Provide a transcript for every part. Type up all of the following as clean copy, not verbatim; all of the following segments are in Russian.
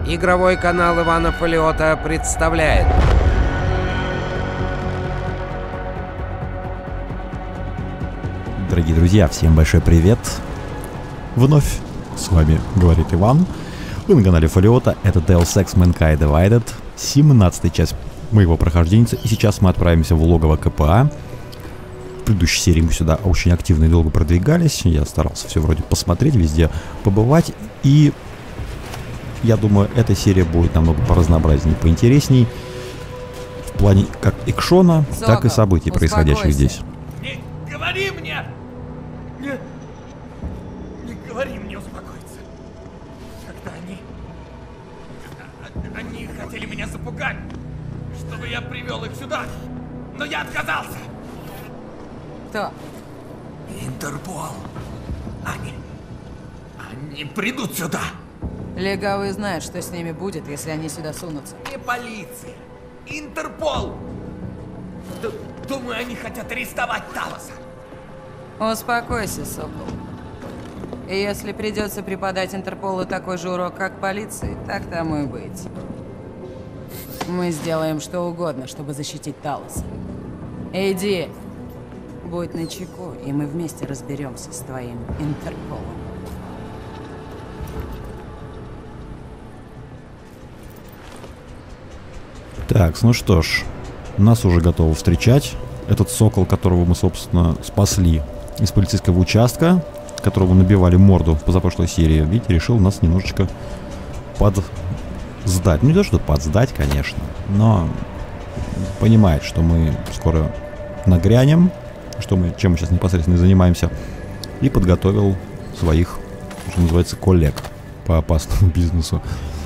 Игровой канал Ивана Фолиота представляет. Дорогие друзья, всем большой привет! Вновь с вами говорит Иван. Вы на канале Фолиота, это Deus Ex Mankind Divided, 17-й часть моего прохождения. И сейчас мы отправимся в логово КПА. В предыдущей серии мы сюда очень активно и долго продвигались. Я старался все вроде посмотреть, везде побывать. И я думаю, эта серия будет намного поразнообразнее, поинтересней. В плане как экшона, так и событий, происходящих здесь. Не говори мне! Не говори мне успокоиться. Когда они хотели меня запугать, чтобы я привел их сюда, но я отказался. Кто? Интерпол. Они придут сюда. Легавые знают, что с ними будет, если они сюда сунутся. Не полиция. Интерпол. Думаю, они хотят арестовать Талоса. Успокойся, Сокол. И если придется преподать Интерполу такой же урок, как полиции, так тому и быть. Мы сделаем что угодно, чтобы защитить Талоса. Иди, будь начеку, и мы вместе разберемся с твоим Интерполом. Так, ну что ж, нас уже готовы встречать. Этот сокол, которого мы, собственно, спасли из полицейского участка, которому набивали морду в позапрошлой серии, видите, решил нас немножечко подсдать. Ну, не то, что подсдать, конечно, но понимает, что мы скоро нагрянем, чем мы сейчас непосредственно и занимаемся, и подготовил своих, что называется, коллег по опасному бизнесу.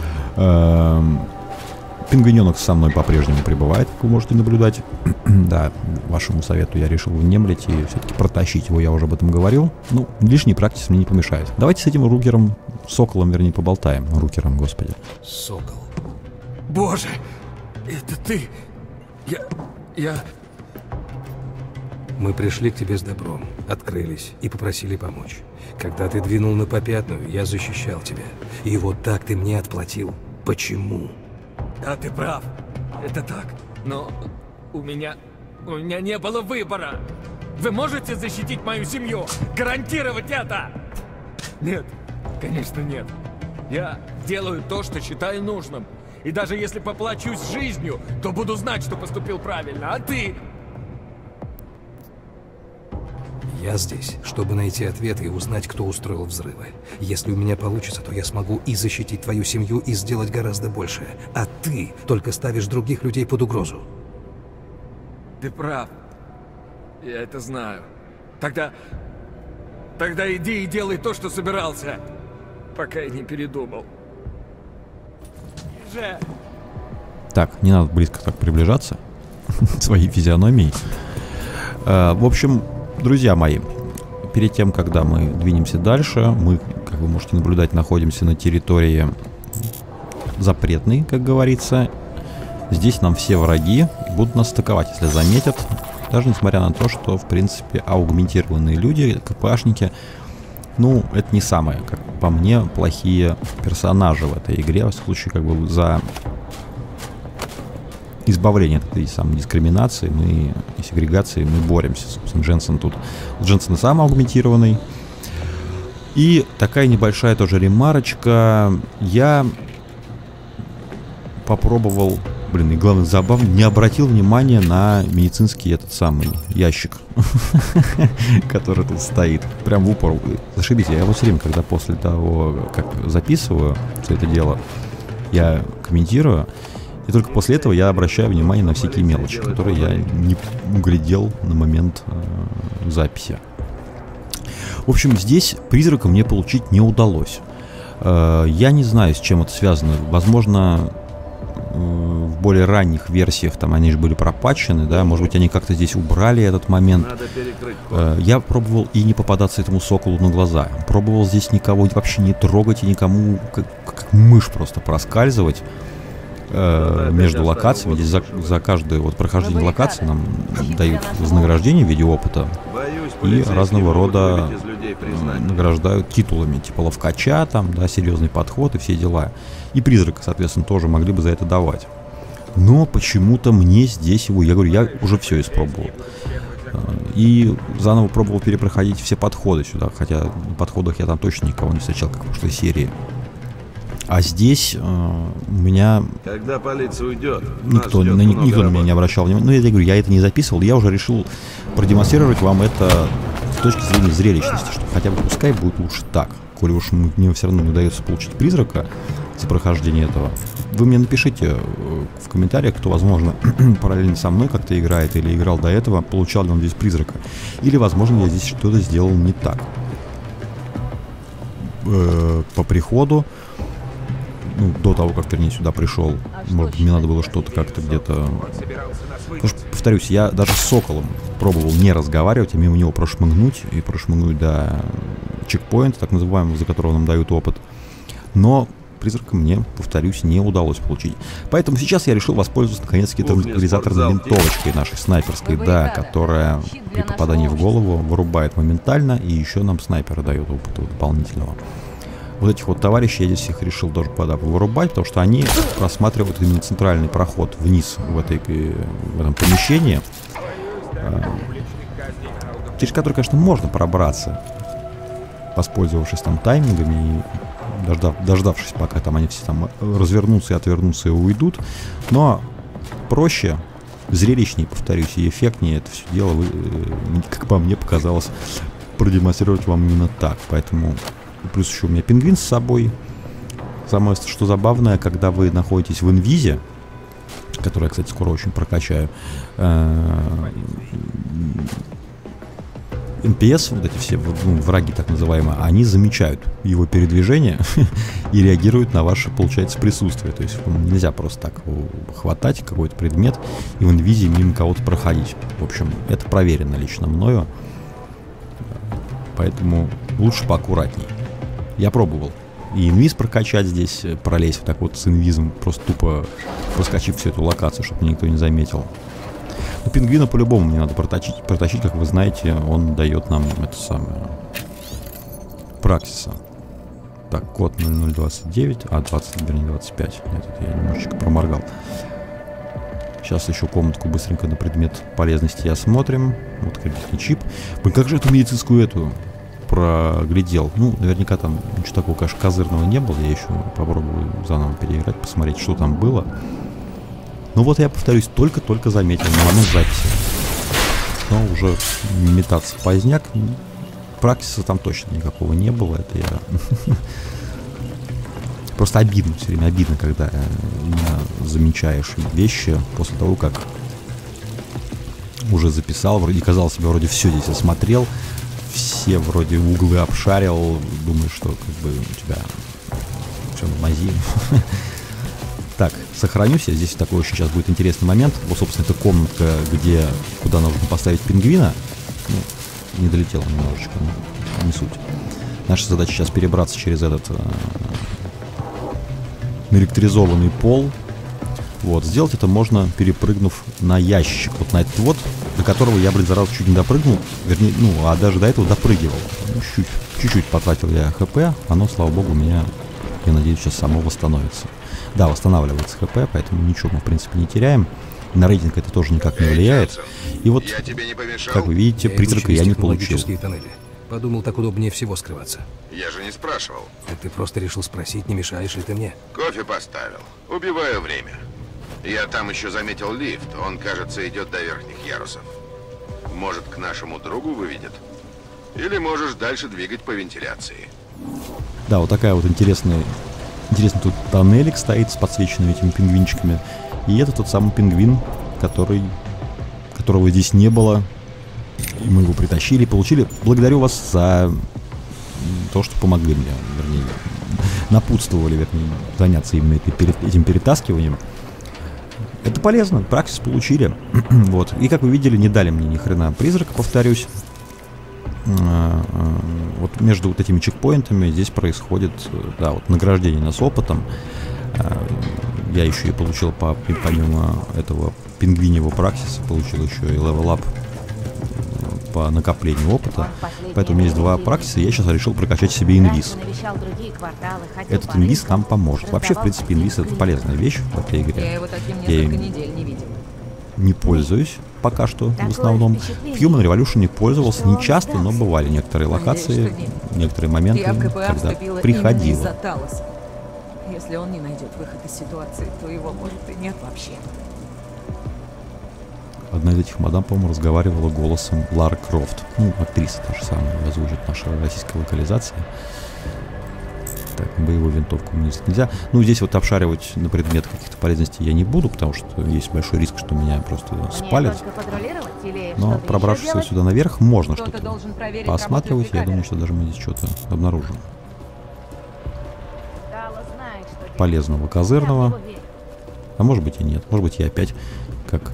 Пингвиненок со мной по-прежнему пребывает, как вы можете наблюдать. Да, вашему совету я решил внемлить и все-таки протащить его, я уже об этом говорил. Ну, лишний практис мне не помешает. Давайте с этим Рукером, Соколом, вернее, поболтаем. Рукером, господи. Сокол. Боже, это ты. Я... Мы пришли к тебе с добром, открылись и попросили помочь. Когда ты двинул на попятную, я защищал тебя. И вот так ты мне отплатил. Почему? Да, ты прав. Это так. Но у меня не было выбора. Вы можете защитить мою семью? Гарантировать это? Нет, конечно нет. Я делаю то, что считаю нужным. И даже если поплачусь жизнью, то буду знать, что поступил правильно. А ты? Я здесь, чтобы найти ответы и узнать, кто устроил взрывы. Если у меня получится, то я смогу и защитить твою семью, и сделать гораздо больше. А ты только ставишь других людей под угрозу. Ты прав. Я это знаю. Тогда иди и делай то, что собирался. Пока я не передумал. Же. Так, не надо близко так приближаться своей физиономией. В общем, друзья мои, перед тем, когда мы двинемся дальше, мы, как вы можете наблюдать, находимся на территории запретной, как говорится. Здесь нам все враги будут нас атаковать, если заметят. Даже несмотря на то, что, в принципе, аугментированные люди, КПшники, ну, это не самые, как по мне, плохие персонажи в этой игре. В случае, как бы, за избавление от этой самой дискриминации и сегрегации мы боремся. Собственно, Дженсен сам аугментированный. И такая небольшая тоже ремарочка. Я попробовал, и главное, забавно, не обратил внимания на медицинский этот самый ящик, который тут стоит. Прям в упор. Зашибись, я его все время, когда после того, как записываю все это дело, я комментирую. И только после этого я обращаю внимание на всякие мелочи, которые я не углядел на момент записи. В общем, здесь призрака мне получить не удалось. Я не знаю, с чем это связано. Возможно, в более ранних версиях там они же были пропатчены, да, может быть, они как-то здесь убрали этот момент. Я пробовал и не попадаться этому соколу на глаза. Пробовал здесь никого вообще не трогать и никому, как мышь просто проскальзывать между локациями. Здесь за каждое вот прохождение локации нам дают вознаграждение в виде опыта. Боюсь, и разного рода награждают титулами, типа ловкача, там, да, серьезный подход и все дела. И призрака, соответственно, тоже могли бы за это давать. Но почему-то мне здесь его, я говорю, я уже все испробовал. И заново пробовал перепроходить все подходы сюда, хотя на подходах я там точно никого не встречал, как в прошлой серии. А здесь у меня... Когда полиция уйдет, никто на меня не обращал внимания. Ну, я говорю, я это не записывал, я уже решил продемонстрировать вам это с точки зрения зрелищности, что хотя бы пускай будет лучше так, коли уж мне все равно не удается получить призрака за прохождение этого. Вы мне напишите в комментариях, кто, возможно, параллельно со мной как-то играет или играл до этого, получал ли он здесь призрака. Или, возможно, я здесь что-то сделал не так. По приходу, ну, до того, как, вернее, сюда пришел, может быть, мне надо было что-то как-то где-то... Потому что, повторюсь, я даже с Соколом пробовал не разговаривать, а мимо него прошмыгнуть, и прошмыгнуть до чекпоинта, так называемого, за которого нам дают опыт. Но призрака мне, повторюсь, не удалось получить. Поэтому сейчас я решил воспользоваться, наконец-таки, транквилизаторной винтовочкой нашей снайперской, да, которая при попадании в голову вырубает моментально, и еще нам снайпера дает опыта дополнительного. Вот этих вот товарищей я здесь их решил даже вырубать, потому что они просматривают именно центральный проход вниз в этом помещении, через который, конечно, можно пробраться, воспользовавшись там таймингами и дождавшись, пока там они все там развернутся и отвернутся и уйдут. Но проще, зрелищнее, повторюсь, и эффектнее это все дело, как по мне показалось, продемонстрировать вам именно так. Поэтому... Плюс еще у меня пингвин с собой. Самое, что забавное, когда вы находитесь в инвизе, который я, кстати, скоро очень прокачаю, НПС, вот эти все враги, так называемые, они замечают его передвижение и реагируют на ваше, получается, присутствие. То есть нельзя просто так хватать какой-то предмет и в инвизе мимо кого-то проходить. В общем, это проверено лично мною. Поэтому лучше поаккуратней. Я пробовал и инвиз прокачать здесь, пролезть вот так вот с инвизом, просто тупо проскочив всю эту локацию, чтобы меня никто не заметил. Но пингвина по-любому мне надо протащить, как вы знаете, он дает нам это самое Праксиса. Так, код 0029, 20, вернее 25. Нет, это я немножечко проморгал. Сейчас еще комнатку быстренько на предмет полезности осмотрим. Вот кредитный чип. Блин, как же эту медицинскую эту проглядел? Ну, наверняка там ничего такого, конечно, козырного не было. Я еще попробую заново переиграть, посмотреть, что там было. Ну вот я, повторюсь, только-только заметил на одной записи. Но уже метаться поздняк. Практиса там точно никакого не было. Это я... Просто обидно, все время обидно, когда замечаешь вещи после того, как уже записал, вроде казалось себе, вроде все здесь осмотрел, все вроде углы обшарил, думаешь, что как бы у тебя все на мази. Так, сохранюсь я. Здесь такой очень сейчас будет интересный момент. Вот, собственно, это комнатка, куда нужно поставить пингвина. Ну, не долетела немножечко, но не суть. Наша задача сейчас перебраться через этот наэлектризованный пол. Вот, сделать это можно, перепрыгнув на ящик. Вот на этот вот, до которого я, блин, зараза чуть не допрыгнул. Вернее, ну, а даже до этого допрыгивал. Ну, чуть-чуть потратил я ХП. Оно, слава богу, у меня, я надеюсь, сейчас само восстановится. Да, восстанавливается ХП, поэтому ничего мы, в принципе, не теряем. На рейтинг это тоже никак не влияет. И вот, как вы видите, призрака я не получил. Подумал, так удобнее всего скрываться. Я же не спрашивал. Так ты просто решил спросить, не мешаешь ли ты мне? Кофе поставил. Убиваю время. Я там еще заметил лифт. Он, кажется, идет до верхних ярусов. Может, к нашему другу выведет? Или можешь дальше двигать по вентиляции. Да, вот такая вот интересный тут тоннелик стоит с подсвеченными этими пингвинчиками. И это тот самый пингвин, которого здесь не было. И мы его притащили, получили. Благодарю вас за то, что помогли мне, вернее, напутствовали, вернее, заняться именно этим перетаскиванием. Это полезно, практис получили. Вот. И как вы видели, не дали мне ни хрена призрака, повторюсь. Вот между вот этими чекпоинтами здесь происходит, да, вот награждение нас опытом. Я еще и получил помимо этого пингвиневого практиса, получил еще и левел-ап по накоплению опыта. Поэтому у меня есть 2 практиса, и я сейчас решил прокачать себе инвиз. Этот инвиз нам поможет. Вообще, в принципе, инвиз — это полезная вещь в этой игре. Я его таким Я несколько им недель не видел. не пользуюсь пока что в основном. В Human Revolution не пользовался, не часто, но бывали некоторые локации, некоторые моменты, Я в КПА когда вступила именно приходило. из-за Талоса. Если он не найдет выход из ситуации, то его, может, и нет вообще. Одна из этих мадам, по-моему, разговаривала голосом Лары Крофт. Ну, актриса та же самая, озвучит наша российская локализация. Так, боевую винтовку мне нельзя. Ну, здесь вот обшаривать на предмет каких-то полезностей я не буду, потому что есть большой риск, что меня просто спалят. Но пробравшись сюда наверх, можно что-то посматривать. Я думаю, что даже мы здесь что-то обнаружим. Полезного, козырного. А может быть и нет. Может быть, я опять, как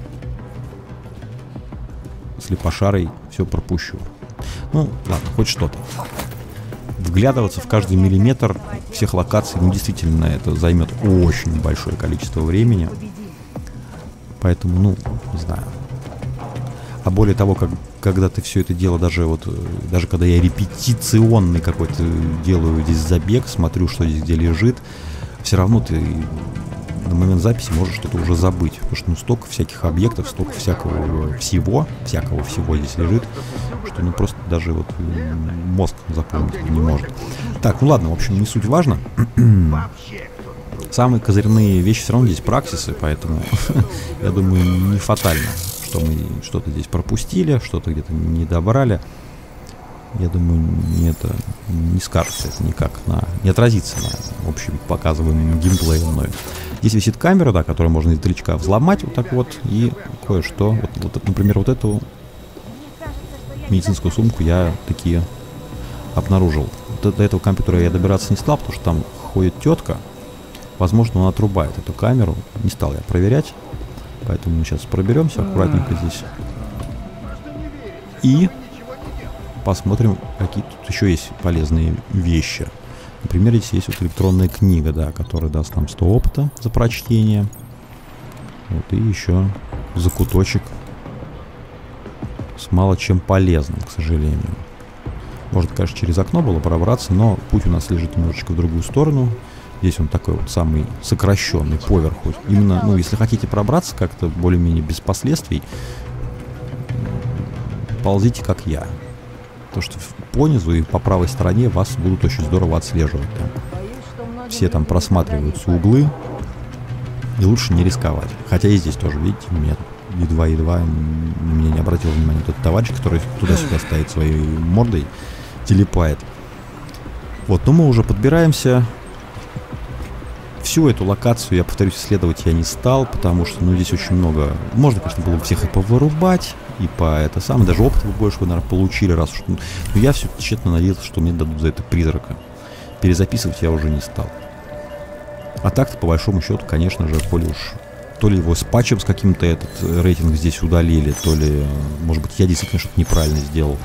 слепошарой, все пропущу. Ну, ладно, хоть что-то. Вглядываться в каждый миллиметр всех локаций, ну, действительно, это займет очень большое количество времени. Поэтому, ну, не знаю. А более того, когда ты все это дело, даже когда я репетиционный какой-то делаю здесь забег, смотрю, что здесь где лежит, все равно ты на момент записи можешь что-то уже забыть. Потому что, ну, столько всяких объектов, столько всякого всего здесь лежит, что, ну, просто даже вот мозг запомнить не может. Так, ну ладно, в общем, не суть важно. Самые козырные вещи все равно здесь практисы, поэтому я думаю, не фатально, что мы что-то здесь пропустили, что-то где-то не добрали. Я думаю, не скажется это никак, не отразится на общем показываемом геймплее мною. Здесь висит камера, да, которую можно издалечка взломать вот так вот, и кое-что, вот, например, вот эту медицинскую сумку я такие обнаружил. До этого компьютера я добираться не стал, потому что там ходит тетка. Возможно, он отрубает эту камеру. Не стал я проверять, поэтому мы сейчас проберемся аккуратненько здесь. И посмотрим, какие тут еще есть полезные вещи. Например, здесь есть вот электронная книга, да, которая даст нам 100 опыта за прочтение. Вот, и еще закуточек с мало чем полезным, к сожалению. Может, конечно, через окно было пробраться, но путь у нас лежит немножечко в другую сторону. Здесь он такой вот самый сокращенный поверху. Именно, ну, если хотите пробраться как-то более-менее без последствий, ползите как я. То, что понизу и по правой стороне вас будут очень здорово отслеживать. Там. Все там просматриваются углы, и лучше не рисковать. Хотя и здесь тоже, видите, у меня едва-едва на меня не обратил внимания тот товарищ, который туда-сюда стоит своей мордой, телепает. Вот, но мы уже подбираемся. Всю эту локацию, я повторюсь, исследовать я не стал, потому что, ну, здесь очень много. Можно, конечно, было бы всех и повырубать, и по это самое, даже опыт вы больше, вы, наверное, получили, раз уж. Но я все тщетно надеялся, что мне дадут за это призрака. Перезаписывать я уже не стал. А так-то, по большому счету, конечно же, то ли его с патчем с каким-то этот рейтинг здесь удалили, то ли, может быть, я действительно что-то неправильно сделал.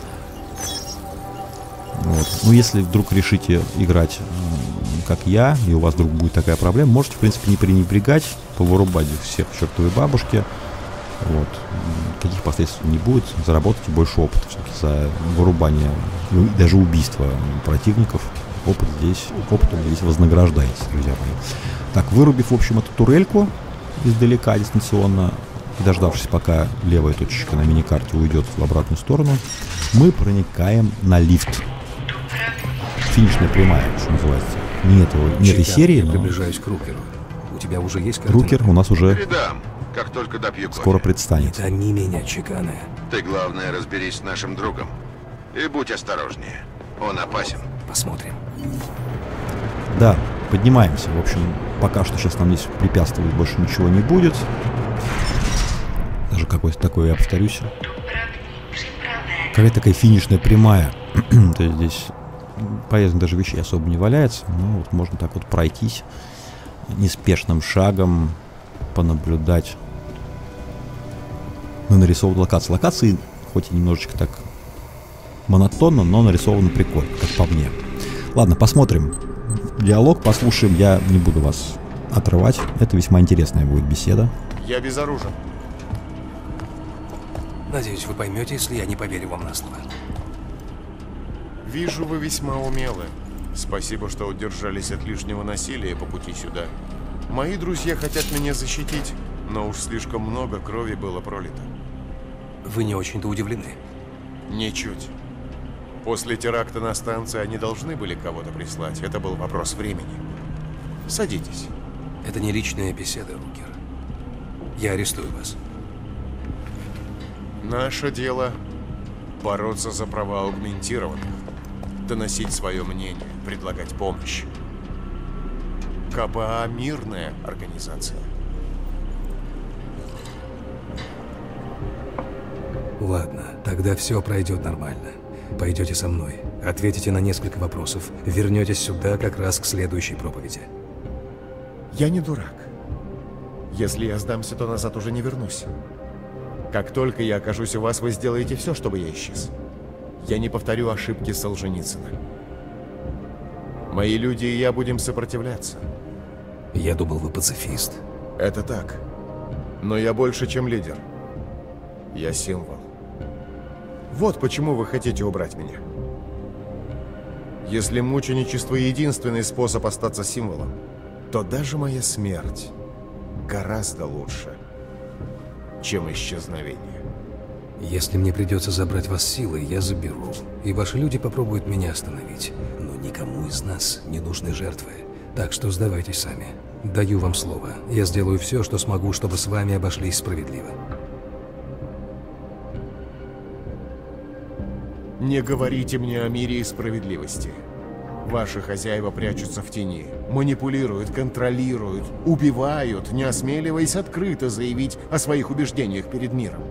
Вот. Ну, если вдруг решите играть как я, и у вас вдруг будет такая проблема, можете, в принципе, не пренебрегать, повырубать всех чертовой бабушки. Вот. Каких последствий не будет, заработайте больше опыта все-таки за вырубание, ну, даже убийство противников. Опытом здесь вознаграждаете, друзья мои. Так, вырубив, в общем, эту турельку издалека, дистанционно, и дождавшись, пока левая точечка на миникарте уйдет в обратную сторону, мы проникаем на лифт. Финишная прямая, что называется. Не этой серии, я но... приближаюсь к Рукеру. У тебя уже есть координаты? Рукер у нас уже Передам, как только допью кофе. скоро предстанет. Не тони меня, Чекана. Ты, главное, разберись с нашим другом. И будь осторожнее. Он опасен. Посмотрим. Да, поднимаемся. В общем, пока что сейчас нам здесь препятствовать больше ничего не будет. Даже какой-то такой, я повторюсь. Какая-то такая финишная прямая. То есть здесь полезных даже вещей особо не валяется. Ну, вот можно так вот пройтись неспешным шагом, понаблюдать на нарисованной локации. Локации, хоть и немножечко так монотонно, но нарисованы прикольно, как по мне. Ладно, посмотрим диалог, послушаем. Я не буду вас отрывать. Это весьма интересная будет беседа. Я безоружен. Надеюсь, вы поймете, если я не поверю вам на слово. Вижу, вы весьма умелы. Спасибо, что удержались от лишнего насилия по пути сюда. Мои друзья хотят меня защитить, но уж слишком много крови было пролито. Вы не очень-то удивлены? Ничуть. После теракта на станции они должны были кого-то прислать. Это был вопрос времени. Садитесь. Это не личная беседа, Рукер. Я арестую вас. Наше дело – бороться за права аугментированных, доносить свое мнение, предлагать помощь. КПА – мирная организация. Ладно, тогда все пройдет нормально. Пойдете со мной, ответите на несколько вопросов, вернетесь сюда как раз к следующей проповеди. Я не дурак. Если я сдамся, то назад уже не вернусь. Как только я окажусь у вас, вы сделаете все, чтобы я исчез. Я не повторю ошибки Солженицына. Мои люди и я будем сопротивляться. Я думал, вы пацифист. Это так. Но я больше, чем лидер. Я символ. Вот почему вы хотите убрать меня. Если мученичество — единственный способ остаться символом, то даже моя смерть гораздо лучше, чем исчезновение. Если мне придется забрать вас силой, я заберу. И ваши люди попробуют меня остановить. Но никому из нас не нужны жертвы. Так что сдавайтесь сами. Даю вам слово. Я сделаю все, что смогу, чтобы с вами обошлись справедливо. Не говорите мне о мире и справедливости. Ваши хозяева прячутся в тени, манипулируют, контролируют, убивают, не осмеливаясь открыто заявить о своих убеждениях перед миром.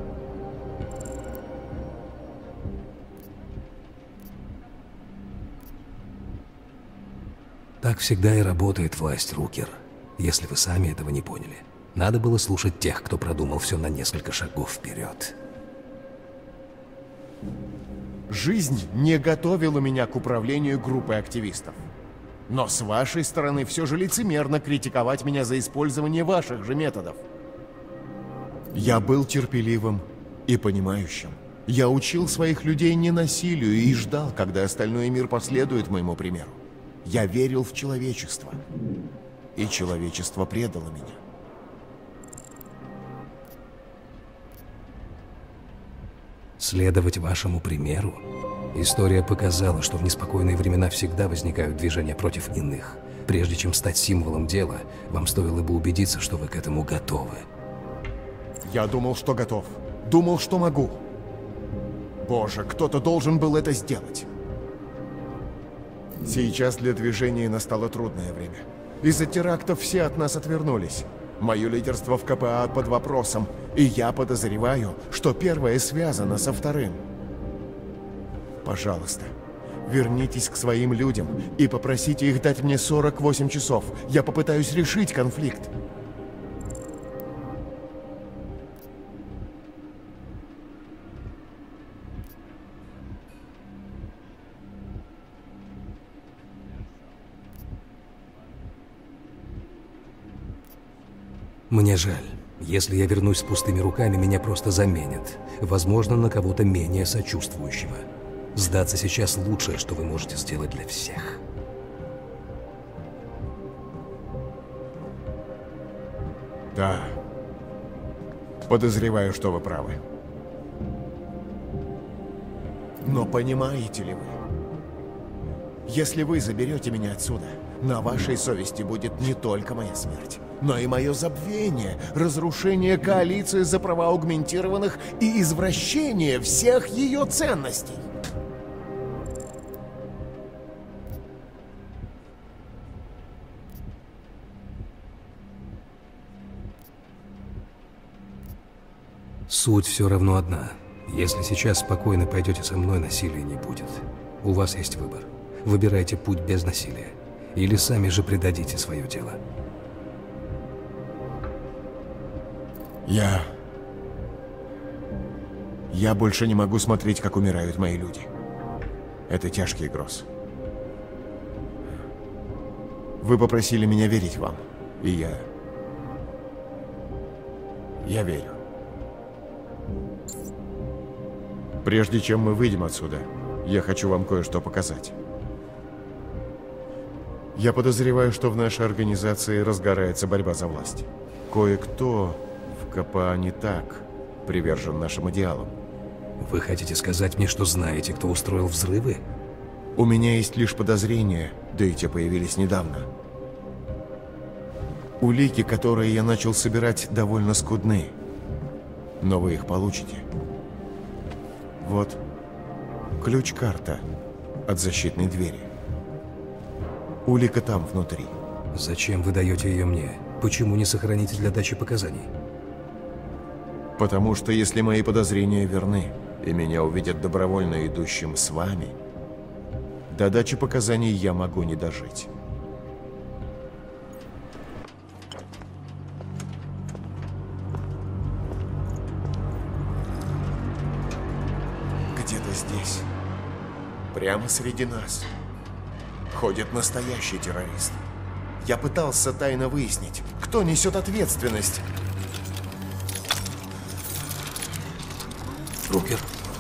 Так всегда и работает власть, Рукер. Если вы сами этого не поняли. Надо было слушать тех, кто продумал все на несколько шагов вперед. Жизнь не готовила меня к управлению группой активистов. Но с вашей стороны все же лицемерно критиковать меня за использование ваших же методов. Я был терпеливым и понимающим. Я учил своих людей не насилию и ждал, когда остальной мир последует моему примеру. Я верил в человечество. И человечество предало меня. Следовать вашему примеру? История показала, что в неспокойные времена всегда возникают движения против иных. Прежде чем стать символом дела, вам стоило бы убедиться, что вы к этому готовы. Я думал, что готов. Думал, что могу. Боже, кто-то должен был это сделать. Сейчас для движения настало трудное время. Из-за терактов все от нас отвернулись. Мое лидерство в КПА под вопросом, и я подозреваю, что первое связано со вторым. Пожалуйста, вернитесь к своим людям и попросите их дать мне 48 часов. Я попытаюсь решить конфликт. Мне жаль. Если я вернусь с пустыми руками, меня просто заменят. Возможно, на кого-то менее сочувствующего. Сдаться сейчас лучшее, что вы можете сделать для всех. Да. Подозреваю, что вы правы. Но понимаете ли вы? Если вы заберете меня отсюда, на вашей совести будет не только моя смерть, но и мое забвение, разрушение коалиции за права аугментированных и извращение всех ее ценностей. Суть все равно одна. Если сейчас спокойно пойдете со мной, насилия не будет. У вас есть выбор. Выбирайте путь без насилия. Или сами же предадите свое дело. Я больше не могу смотреть, как умирают мои люди. Это тяжкий груз. Вы попросили меня верить вам, и я верю. Прежде чем мы выйдем отсюда, я хочу вам кое-что показать. Я подозреваю, что в нашей организации разгорается борьба за власть. Кое-кто в КПА не так привержен нашим идеалам. Вы хотите сказать мне, что знаете, кто устроил взрывы? У меня есть лишь подозрения, да и те появились недавно. Улики, которые я начал собирать, довольно скудны. Но вы их получите. Вот ключ-карта от защитной двери. Улика там, внутри. Зачем вы даете ее мне? Почему не сохраните для дачи показаний? Потому что если мои подозрения верны, и меня увидят добровольно идущим с вами, до дачи показаний я могу не дожить. Где-то здесь, прямо среди нас, ходит настоящий террорист. Я пытался тайно выяснить, кто несет ответственность. Рукер.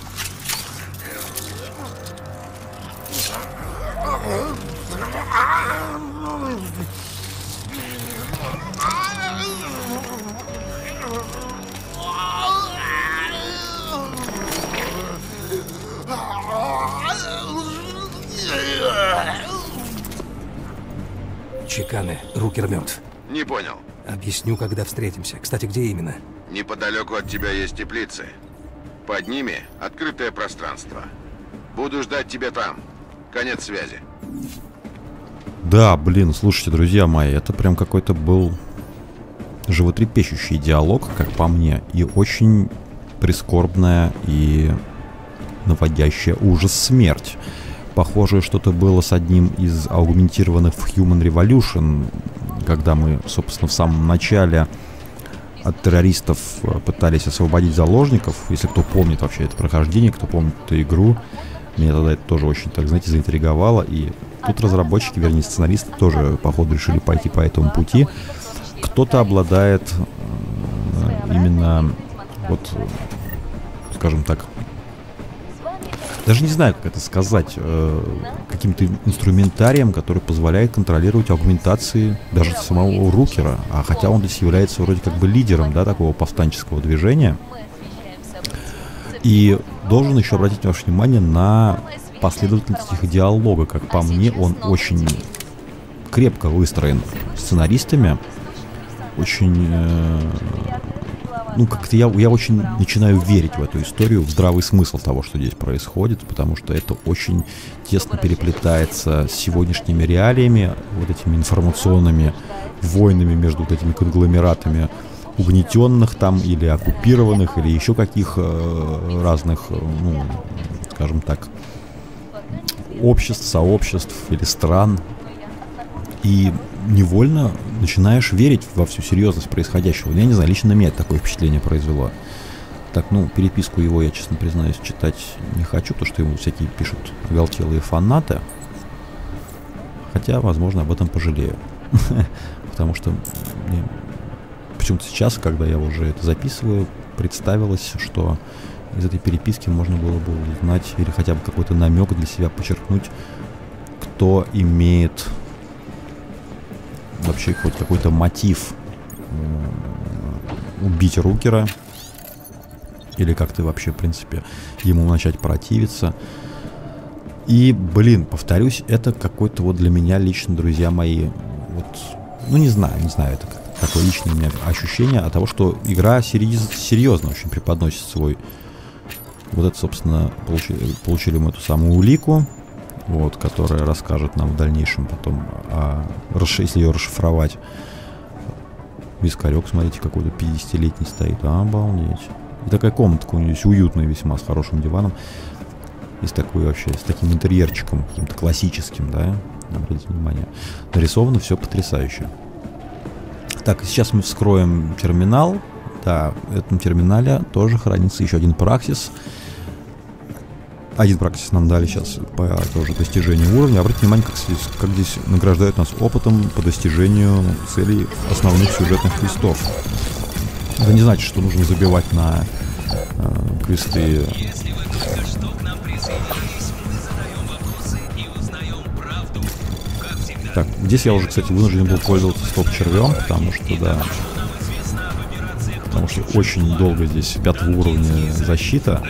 Чеканы, Рукер мертв. Не понял. Объясню, когда встретимся. Кстати, где именно? Неподалеку от тебя есть теплицы. Под ними открытое пространство. Буду ждать тебя там. Конец связи. Да, блин, слушайте, друзья мои, это прям какой-то был животрепещущий диалог, как по мне, и очень прискорбная и наводящая ужас смерть. Похоже, что-то было с одним из аугментированных в Human Revolution, когда мы, собственно, в самом начале от террористов пытались освободить заложников. Если кто помнит вообще это прохождение, кто помнит эту игру, меня тогда это тоже очень, так знаете, заинтриговало. И тут разработчики, вернее сценаристы, тоже, походу, решили пойти по этому пути. Кто-то обладает именно, вот, скажем так, даже не знаю, как это сказать, каким-то инструментарием, который позволяет контролировать аугментации даже самого Рукера. А хотя он здесь является вроде как бы лидером, да, такого повстанческого движения. И должен еще обратить ваше внимание на последовательность их диалога. Как по мне, он очень крепко выстроен сценаристами. Очень... ну, как-то я очень начинаю верить в эту историю, в здравый смысл того, что здесь происходит, потому что это очень тесно переплетается с сегодняшними реалиями, вот этими информационными войнами между вот этими конгломератами угнетенных там или оккупированных, или еще каких разных, ну, скажем так, обществ, сообществ или стран. И невольно начинаешь верить во всю серьезность происходящего. Я не знаю, лично на меня такое впечатление произвело. Так, ну, переписку его, я, честно признаюсь, читать не хочу, потому что ему всякие пишут оголтелые фанаты. Хотя, возможно, об этом пожалею. Потому что мне почему-то сейчас, когда я уже это записываю, представилось, что из этой переписки можно было бы узнать или хотя бы какой-то намек для себя подчеркнуть, кто имеет вообще хоть какой-то мотив убить Рукера или как-то вообще, в принципе, ему начать противиться. И, блин, повторюсь, это какой-то вот для меня лично, друзья мои, вот, ну не знаю, это такое личное у меня ощущение от того, что игра серьезно очень преподносит свой, вот это, собственно, получили мы эту самую улику, вот, которая расскажет нам в дальнейшем потом, если ее расшифровать. Вискарек, смотрите, какой-то 50-летний стоит. Обалдеть. И такая комнатка у нее есть, уютная весьма, с хорошим диваном. И с такой вообще, с таким интерьерчиком, каким-то классическим, да, обратите внимание. Нарисовано все потрясающе. Так, сейчас мы вскроем терминал. Да, в этом терминале тоже хранится еще один праксис. Один праксис нам дали сейчас по тоже достижению уровня. Обратите внимание, как здесь награждают нас опытом по достижению целей основных сюжетных квестов. Это не значит, что нужно забивать на квесты. Так, здесь я уже, кстати, вынужден был пользоваться стоп-червем, потому что, да, потому что очень долго здесь 5-го уровня защита.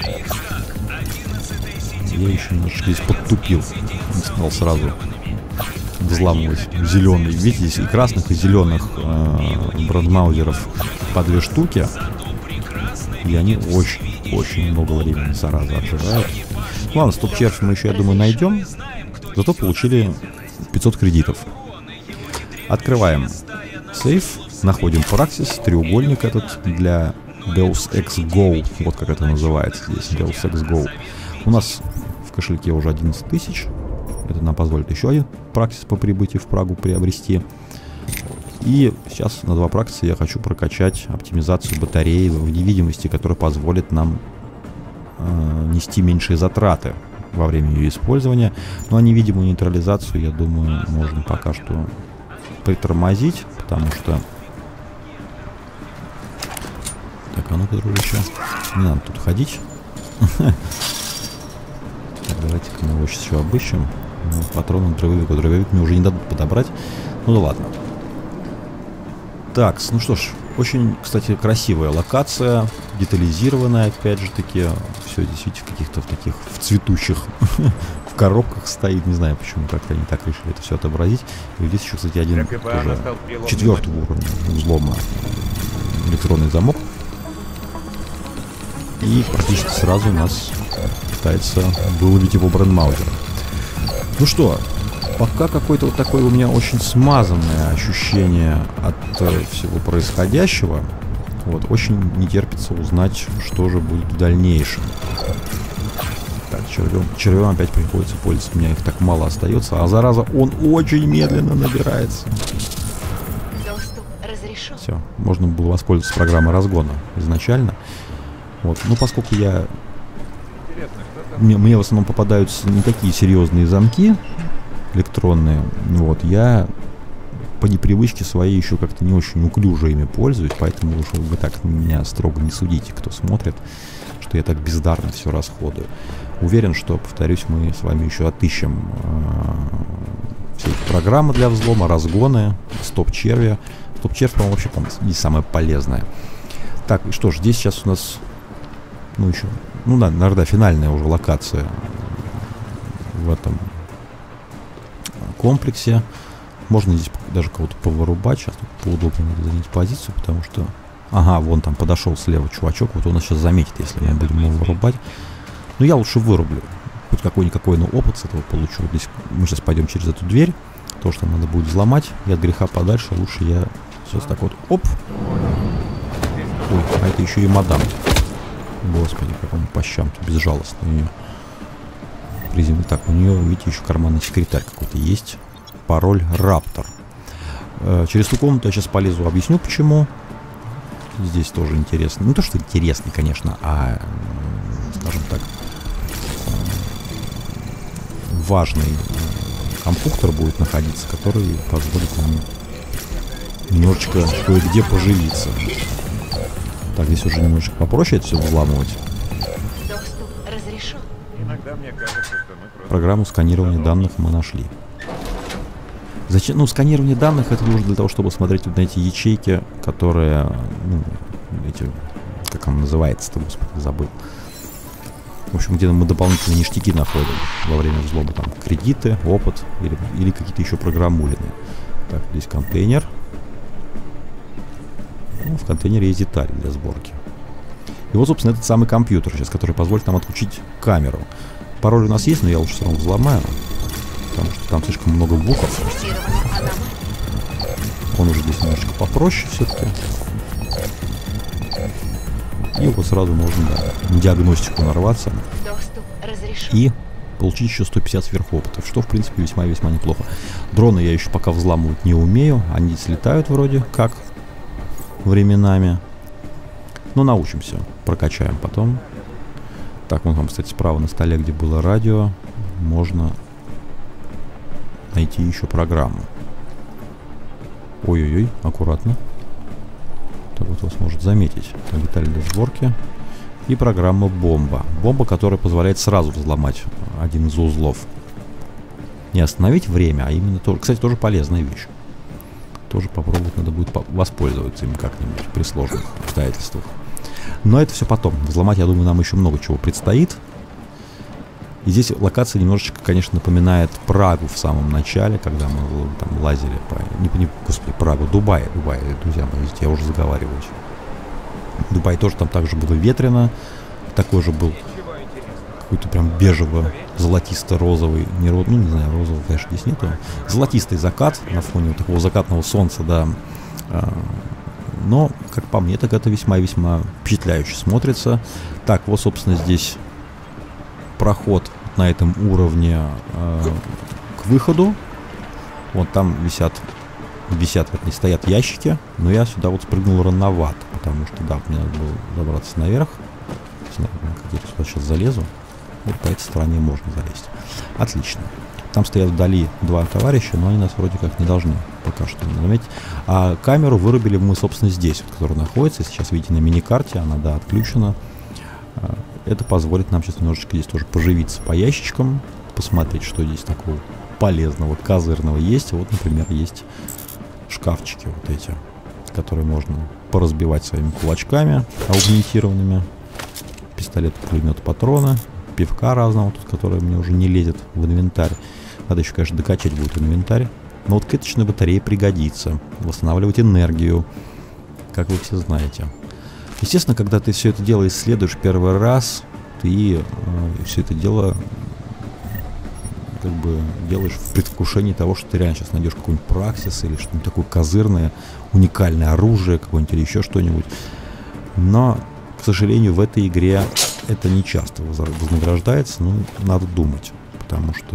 Я еще немножко здесь подтупил, не стал сразу взламывать зеленые. Видите, здесь и красных, и зеленых брандмаузеров по 2 штуки. И они очень много времени, зараза, отжирают. Ладно, стоп-червь мы еще, я думаю, найдем. Зато получили 500 кредитов. Открываем сейф, находим Praxis, треугольник этот для Deus Ex Go. Вот как это называется здесь, Deus Ex Go. У нас в кошельке уже 11 тысяч. Это нам позволит еще один Praxis по прибытии в Прагу приобрести. И сейчас на 2 Praxis я хочу прокачать оптимизацию батареи в невидимости, которая позволит нам нести меньшие затраты во время ее использования. Ну а невидимую нейтрализацию, я думаю, можно пока что притормозить, потому что... Так, а ну-ка, дружище, не надо тут ходить. Так, давайте-ка мы его сейчас еще обыщем. Патроны дробовик. Дробовик мне уже не дадут подобрать. Ну да ладно. Так, ну что ж, очень, кстати, красивая локация, детализированная, опять же таки. Все здесь, видите, в каких-то таких, в цветущих, в коробках стоит. Не знаю, почему как-то они так решили это все отобразить. И здесь еще, кстати, один тоже 4-го уровня взлома. Электронный замок. И практически сразу у нас пытается выловить его брандмаузер. Ну что, пока какое-то вот такое у меня очень смазанное ощущение от всего происходящего. Вот, очень не терпится узнать, что же будет в дальнейшем. Так, червем опять приходится пользоваться. У меня их так мало остается. А зараза, он очень медленно набирается. Все, можно было воспользоваться программой разгона изначально. Вот, ну поскольку мне в основном попадаются не такие серьезные замки электронные, вот, я по непривычке своей еще как-то не очень неуклюже ими пользуюсь, поэтому уж вы так меня строго не судите, кто смотрит, что я так бездарно все расходую. Уверен, что, повторюсь, мы с вами еще отыщем все эти программы для взлома, разгоны, стоп-червя. Стоп-червь, по-моему, вообще, не самое полезное. Так, и что ж, здесь сейчас у нас, ну еще, ну да, наверное, финальная уже локация в этом комплексе. Можно здесь даже кого-то повырубать. Сейчас поудобнее надо занять позицию, потому что... Ага, вон там подошел слева чувачок. Вот он нас сейчас заметит, если мы будем его вырубать. Но я лучше вырублю. Хоть какой-никакой, но опыт с этого получу. Здесь мы сейчас пойдем через эту дверь. То, что надо будет взломать. И от греха подальше лучше я сейчас так вот... Оп! Ой, а это еще и мадам. Господи, как он по щам-то безжалостно у нее. Приземный. Так, у нее, видите, еще карманный секретарь какой-то есть. Пароль Раптор. Через ту комнату я сейчас полезу, объясню почему. Здесь тоже интересно. Не то, что интересный, конечно, а, скажем так, важный компьютер будет находиться, который позволит нам немножечко кое-где поживиться. Так, здесь уже немножечко попроще это все взламывать. Программу сканирования данных мы нашли. Зачем? Ну, сканирование данных это нужно для того, чтобы смотреть вот на эти ячейки, которые, ну, эти, как он называется-то, господи, забыл. В общем, где мы дополнительные ништяки находим во время взлома, там, кредиты, опыт или какие-то еще программулины. Так, здесь контейнер. Ну, в контейнере есть детали для сборки. И вот, собственно, этот самый компьютер сейчас, который позволит нам отключить камеру. Пароль у нас есть, но я лучше все равно взломаю. Потому что там слишком много букв. Он уже здесь немножечко попроще все-таки. И вот сразу можно, да, на диагностику нарваться. И получить еще 150 сверхопытов, что в принципе весьма-весьма неплохо. Дроны я еще пока взламывать не умею. Они здесь летают вроде как временами. Но научимся. Прокачаем потом. Так, вон там, кстати, справа на столе, где было радио, можно найти еще программу. Ой-ой-ой, аккуратно. Так вот вас может заметить. Так, детали для сборки. И программа бомба. Бомба, которая позволяет сразу взломать один из узлов. Не остановить время, а именно тоже. Кстати, тоже полезная вещь. Тоже попробовать надо будет воспользоваться им как-нибудь при сложных обстоятельствах. Но это все потом. Взломать, я думаю, нам еще много чего предстоит. И здесь локация немножечко, конечно, напоминает Прагу в самом начале, когда мы там лазили по... Господи, Прагу, Дубай, друзья мои, я уже заговариваюсь. Дубай тоже там также было ветрено. Такой же был какой-то прям бежево-золотисто-розовый. Не знаю, розового, конечно, здесь нету. Золотистый закат на фоне вот такого закатного солнца, да. Но, как по мне, так это весьма-весьма впечатляюще смотрится. Так, вот, собственно, здесь проход на этом уровне к выходу. Вот там вернее, стоят ящики, но я сюда вот спрыгнул рановато, потому что, да, мне надо было забраться наверх. Не знаю, как я сюда сейчас залезу. Вот по этой стороне можно залезть. Отлично. Там стоят вдали два товарища, но они нас вроде как не должны пока что заметить. А камеру вырубили мы, собственно, здесь, вот, которая находится. Сейчас видите на миникарте, она, да, отключена. Это позволит нам сейчас немножечко здесь тоже поживиться по ящичкам, посмотреть, что здесь такого полезного, козырного есть. Вот, например, есть шкафчики вот эти, которые можно поразбивать своими кулачками аугментированными. Пистолет, пулемет, патроны, пивка разного, тут, который мне уже не лезет в инвентарь. Надо еще, конечно, докачать будет инвентарь. Но вот клеточная батарея пригодится. Восстанавливать энергию, как вы все знаете. Естественно, когда ты все это дело исследуешь первый раз, ты все это дело как бы делаешь в предвкушении того, что ты реально сейчас найдешь какой-нибудь праксис или что-нибудь такое козырное, уникальное оружие какое-нибудь или еще что-нибудь. Но, к сожалению, в этой игре это не часто вознаграждается, но надо думать, потому что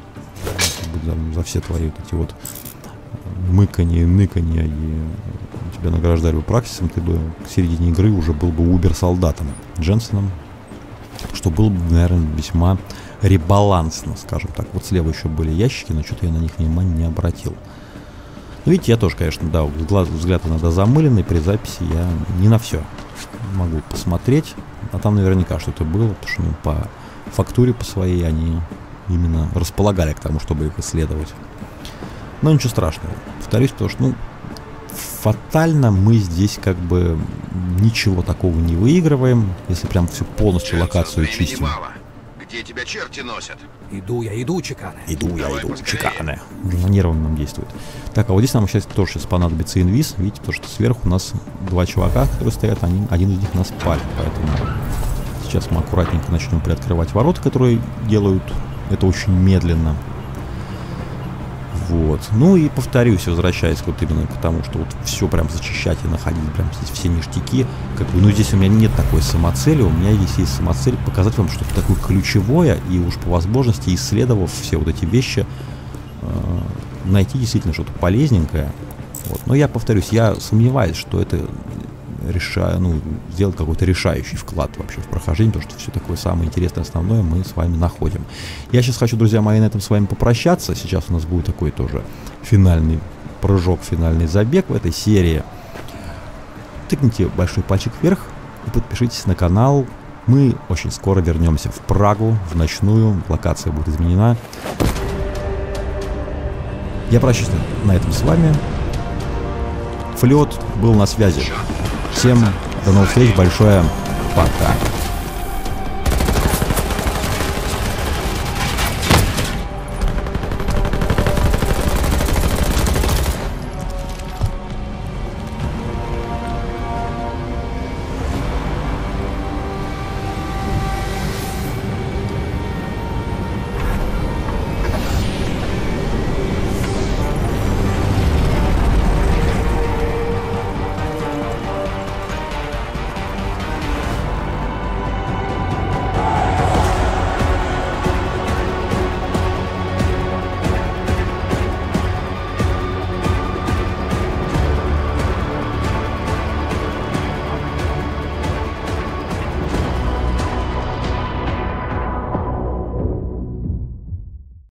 за все твои вот эти вот мыканье, ныканье, и тебя награждали бы праксисом, ты бы к середине игры уже был бы убер-солдатом Дженсеном, что было бы, наверное, весьма ребалансно, скажем так. Вот слева еще были ящики, но что-то я на них внимания не обратил. Ну, видите, я тоже, конечно, да, взгляд иногда замыленный, при записи я не на все могу посмотреть, а там наверняка что-то было, потому что по фактуре по своей они именно располагали к тому, чтобы их исследовать. Но ничего страшного. Повторюсь, потому что, фатально мы здесь как бы ничего такого не выигрываем, если прям всю полностью локацию чистим. Где тебя черти носят? Иду, Чикане. Иду, Чикане. Уже на нервы нам действует. Так, а вот здесь нам сейчас понадобится инвиз. Видите, потому что сверху у нас два чувака, которые стоят, один из них нас палит. Поэтому сейчас мы аккуратненько начнем приоткрывать ворота, которые делают это очень медленно. Вот. Ну и повторюсь, возвращаясь вот именно к тому, что вот все прям зачищать и находить прям здесь все ништяки, как бы, здесь у меня нет такой самоцели, у меня здесь есть самоцель показать вам что-то такое ключевое, и уж по возможности, исследовав все вот эти вещи, найти действительно что-то полезненькое. Вот. Но я повторюсь, я сомневаюсь, что это сделать какой-то решающий вклад вообще в прохождение, потому что все такое самое интересное, основное мы с вами находим. Я сейчас хочу, друзья мои, на этом с вами попрощаться. Сейчас у нас будет такой тоже финальный прыжок, финальный забег в этой серии. Тыкните большой пальчик вверх и подпишитесь на канал. Мы очень скоро вернемся в Прагу, в ночную. Локация будет изменена. Я прощаюсь на этом с вами. Флиот был на связи. Всем до новых встреч, большое пока.